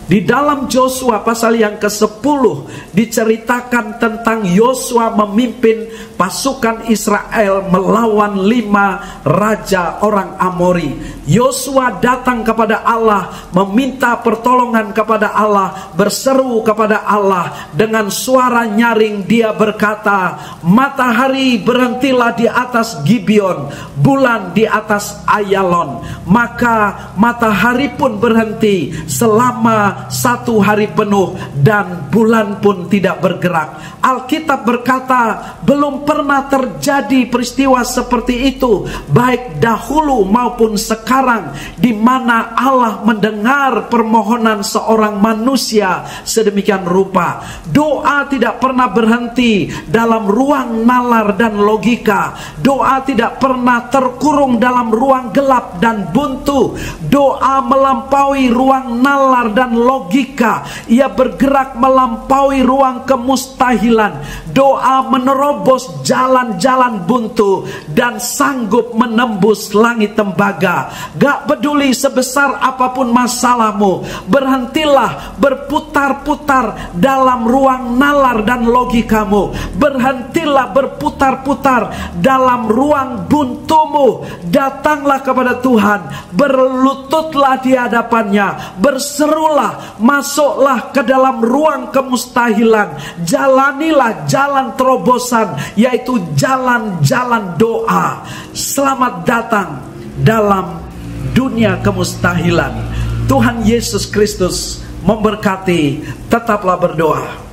Di dalam Yosua pasal yang ke-10 diceritakan tentang Yosua memimpin pasukan Israel melawan 5 raja orang Amori. Yosua datang kepada Allah, meminta pertolongan kepada Allah, berseru kepada Allah dengan suara nyaring. Dia berkata, matahari berhentilah di atas Gibeon, bulan di atas Ayalon. Maka matahari pun berhenti selama 1 hari penuh dan bulan pun tidak bergerak. Alkitab berkata, belum pernah terjadi peristiwa seperti itu, baik dahulu maupun sekarang, di mana Allah mendengar permohonan seorang manusia sedemikian rupa. Doa tidak pernah berhenti dalam ruang nalar dan logika. Doa tidak pernah terkurung dalam ruang gelap dan buntu. Doa melampaui ruang nalar dan logika. Ia bergerak melampaui ruang kemustahilan. Doa menerobos jalan-jalan buntu dan sanggup menembus langit tembaga. Gak peduli sebesar apapun masalahmu, berhentilah berputar-putar dalam ruang nalar dan logikamu. Berhentilah berputar-putar dalam ruang buntumu. Datanglah kepada Tuhan, berlututlah di hadapannya, berserulah, masuklah ke dalam ruang kemustahilan. Jalanilah jalan terobosan, yaitu jalan-jalan doa. Selamat datang dalam dunia kemustahilan. Tuhan Yesus Kristus memberkati. Tetaplah berdoa.